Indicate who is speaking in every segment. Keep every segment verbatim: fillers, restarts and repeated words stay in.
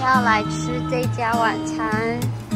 Speaker 1: 要来吃这家晚餐。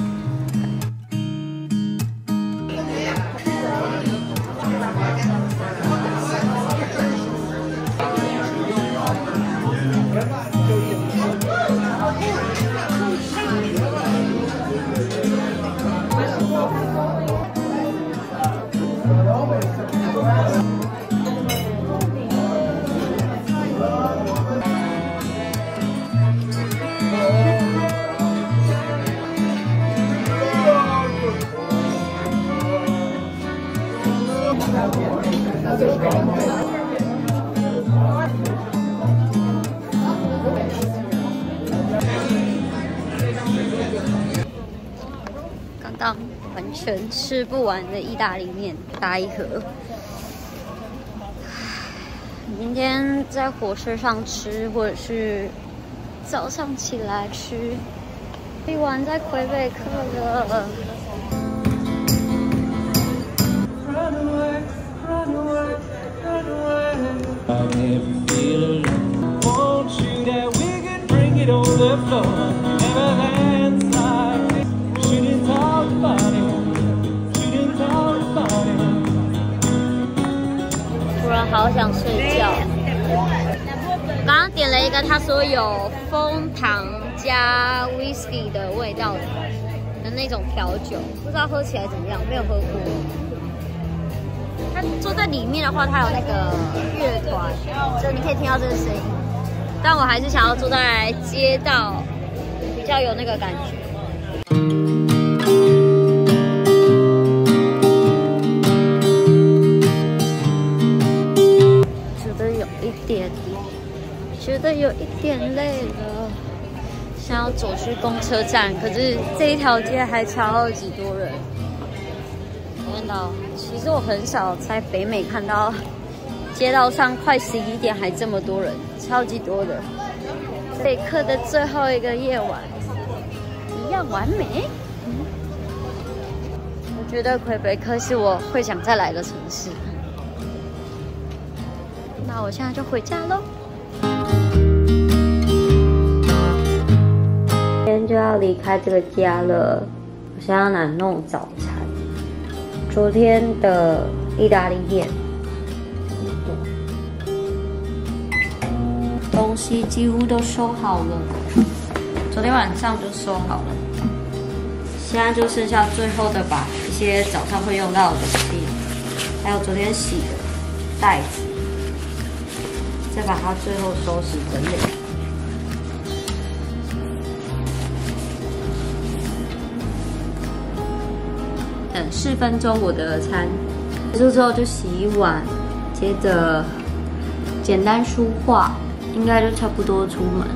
Speaker 1: 刚刚完全吃不完的意大利面大一盒，明天在火车上吃，或者是早上起来吃。吃完在魁北克了。
Speaker 2: I never feel alone. Want you that we can bring it on the floor. Never lands like this. Shouldn't talk about it. Shouldn't talk about it.
Speaker 1: 突然好想睡觉。刚刚点了一个，他说有枫糖加 whisky 的味道的那种调酒，不知道喝起来怎么样，没有喝过。 他坐在里面的话，他有那个乐团，就你可以听到这个声音。但我还是想要坐在街道，比较有那个感觉。觉得有一点，觉得有一点累了，想要走去公车站，可是这一条街还超级多人。 看到，其实我很少在北美看到街道上快十一点还这么多人，超级多的。北克的最后一个夜晚一样完美。嗯、我觉得魁北克是我会想再来的城市。那我现在就回家喽。今天就要离开这个家了，我现在要来弄早餐。 昨天的意大利面，东西几乎都收好了。昨天晚上就收好了，现在就剩下最后的把一些早上会用到的东西，还有昨天洗的袋子，再把它最后收拾整理。 等四分钟，我的餐结束之后就洗碗，接着简单梳化，应该就差不多出门。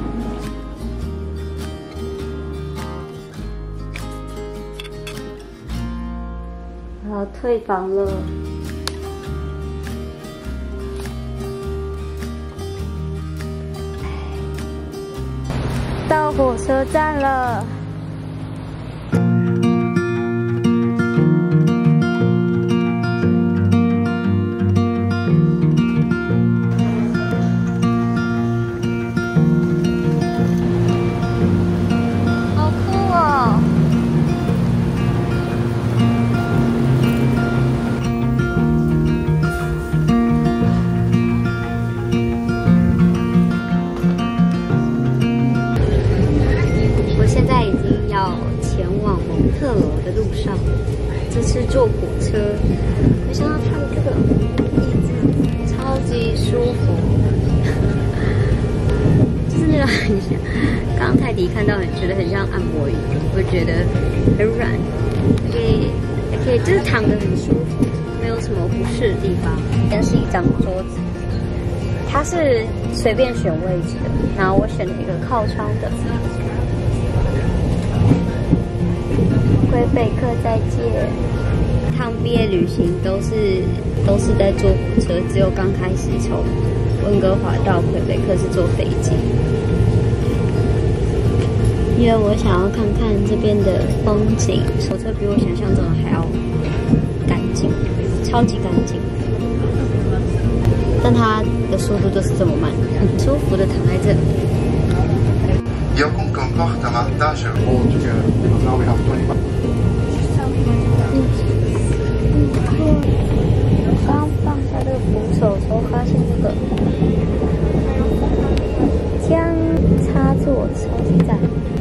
Speaker 1: 好，退房了。到火车站了。 特楼的路上，这次坐火车，没想到它的这个椅子超级舒服，就是那个很像，刚刚泰迪看到很觉得很像按摩椅，我觉得很软，可以可以就是躺得很舒服，没有什么不适的地方。但是一张桌子，它是随便选位置的，然后我选了一个靠窗的。 魁北克再见！一趟毕业旅行都是都是在坐火车，只有刚开始从温哥华到魁北克是坐飞机，因为我想要看看这边的风景。火车比我想象中的还要干净，超级干净，但它的速度就是这么慢，很舒服的躺在这里。
Speaker 3: Your Concord davantage.
Speaker 4: All together, because now we have twenty-five.
Speaker 1: 刚放下这个扶手的时候，发现这个将插座超级赞。